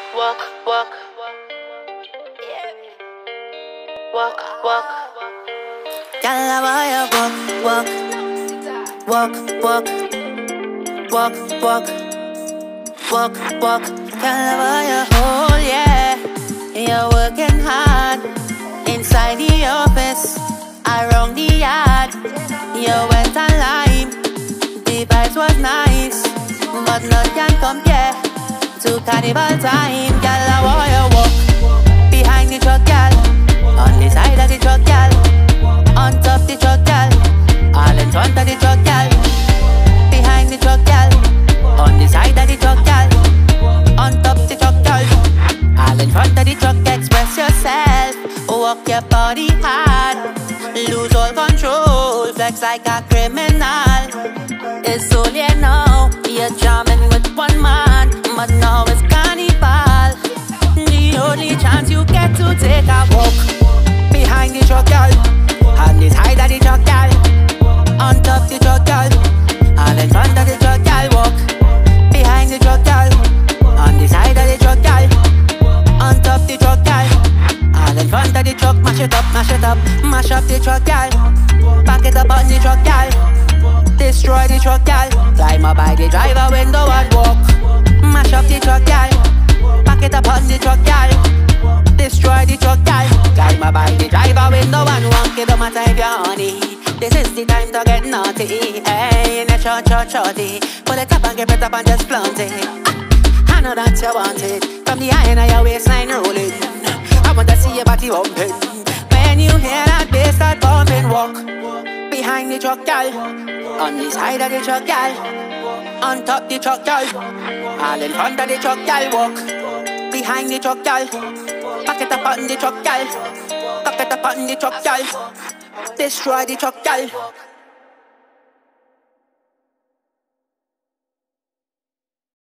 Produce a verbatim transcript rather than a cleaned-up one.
Walk, walk, walk, walk. Gyal, I want you walk, walk, walk, walk, walk, walk, walk. Gyal, I want you hold, yeah. You're working hard inside the office, around the yard. You went online, the vibes was nice, but none can compare to carnival time. Gyal, I want you walk behind the truck, gyal, on the side of the truck, gyal, on top the truck, gyal, all in front of the truck, gyal, behind the truck, gyal, on the side of the truck, gyal, on top the truck, gyal, all in front of the truck. Express yourself, walk your body hard, lose all control, flex like a criminal. It's only now you're jamming with one man, but now it's carnival. The only chance you get to take a walk behind the truck, girl, on the side of the truck, girl, on top the truck, girl, all in front of the truck, girl. Walk behind the truck, girl, on the side of the truck, girl, on top the truck, girl, all in front of the truck. Mash it up, mash it up, mash up the truck, girl, back it up on the truck, girl, destroy the truck, girl, climb up by the driver window and walk. Mash up the truck, girl, back it up on the truck, girl, destroy the truck, girl, climb up by the driver window and walk. It don't matter if you're honey, this is the time to get naughty. Hey, in a short, short, shorty, pull it up and get it up and just flaunt it. ah, I know that you want it, from the iron of your waistline rolling. I want to see your body bumping. When you hear that bass start bumping, walk behind the truck, girl, on the side of the truck, girl, on top the truck, girl, all in front of the truck, girl. Walk behind the truck, girl, back it up on the truck, girl, back it up on the truck, girl, destroy the truck, girl.